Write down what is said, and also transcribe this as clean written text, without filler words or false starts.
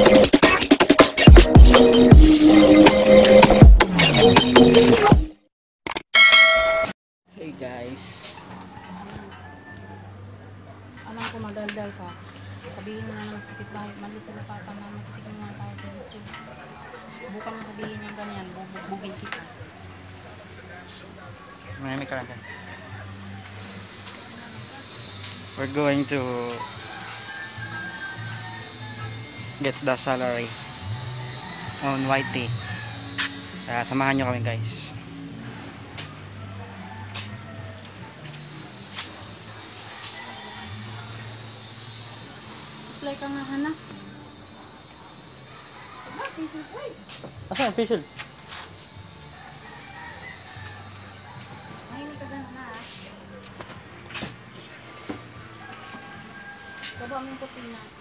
Hey guys. Alam ko madaldal ka. Sabihin mo na naman sa kapitbahay, malis sila papa namin kasi kung nga tayo sa YouTube. Bukan mo sabihin niyang ganyan, bubugin kita. Marami ka lang. We're going to get the salary on YT. Samahan nyo kami guys. Supply ka nga hanap. Asan ang facial? Mahinig ka gano'n na ha. Baba mo yung puti na.